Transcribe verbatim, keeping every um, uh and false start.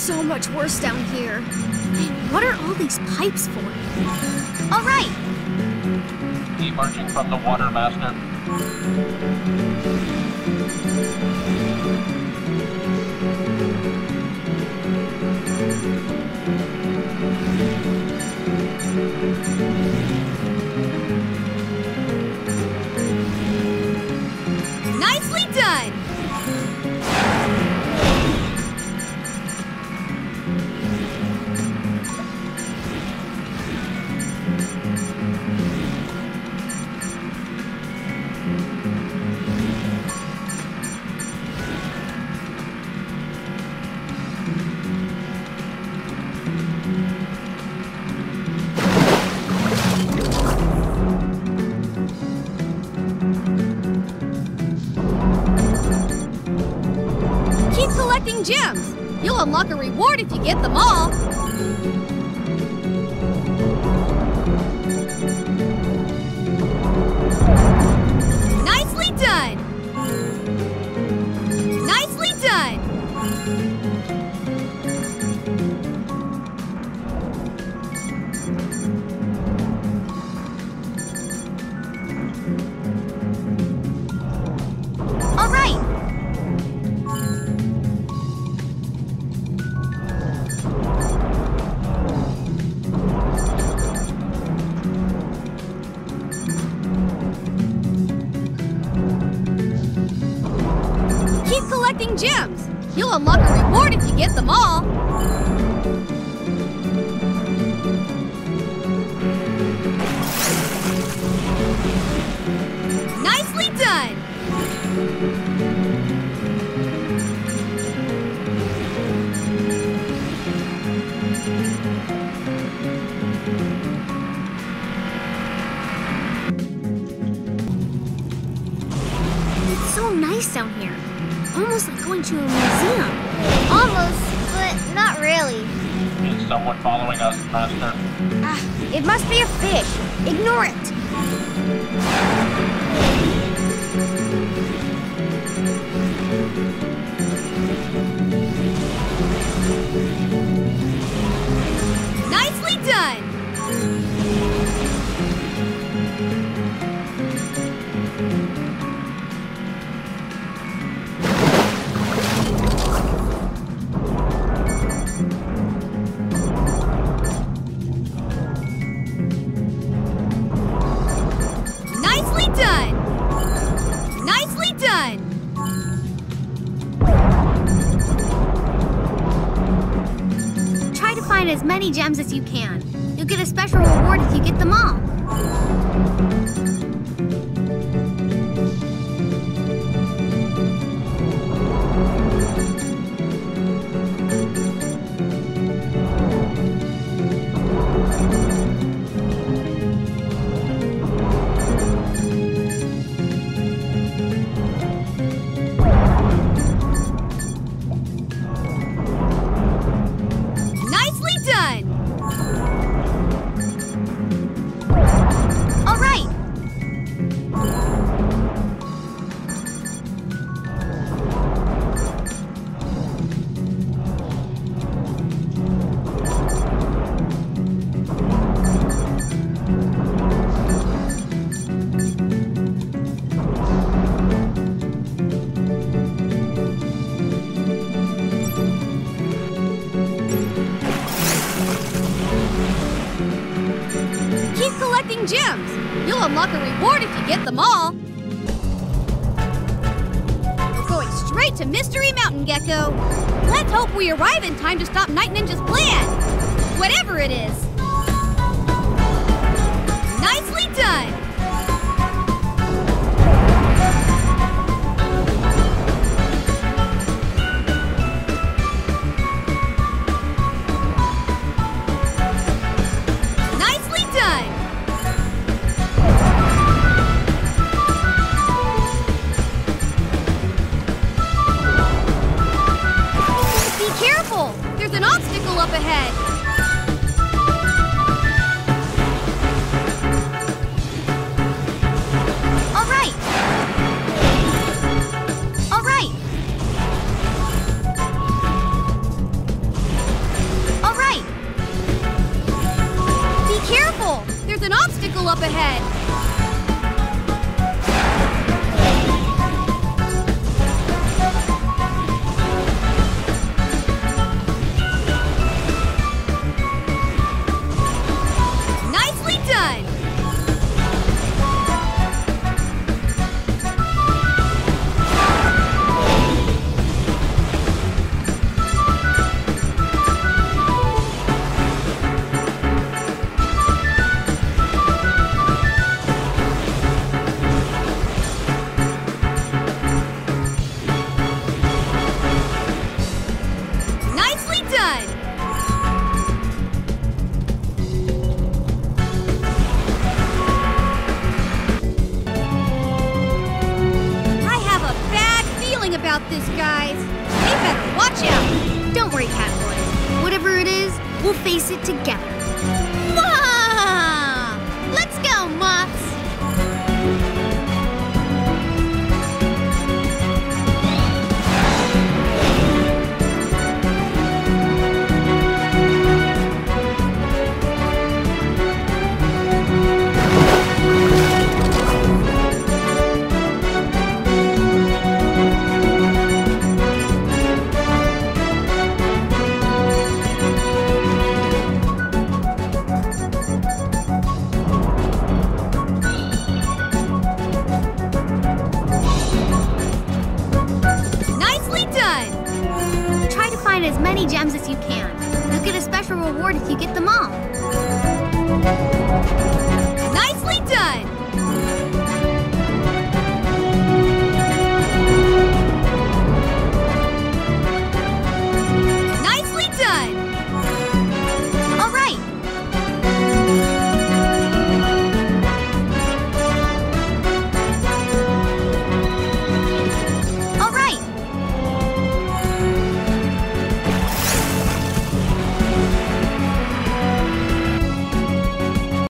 so much worse down here. And what are all these pipes for? All right. Emerging from the water, Master. Nicely done! Gems. You'll unlock a reward if you get them all. Nicely done. Nicely done. All right. Gems. You'll unlock a reward if you get them all. Nicely done. It's so nice down here. Almost like going to a museum. Almost, but not really. Is someone following us, Master? Ah, it must be a fish. Ignore it. Nicely done. As many gems as you can. You'll get a special reward if you get them all. Gems. You'll unlock a reward if you get them all. We're going straight to Mystery Mountain, Gecko. Let's hope we arrive in time to stop Night Ninja's plan. Whatever it is. Nicely done. Up ahead. All right. All right. guys. They better watch out. Don't worry, Catboy. Whatever it is, we'll face it together. Wah! Let's go, Mops. Find as many gems as you can. You'll get a special reward if you get them all. Nicely done!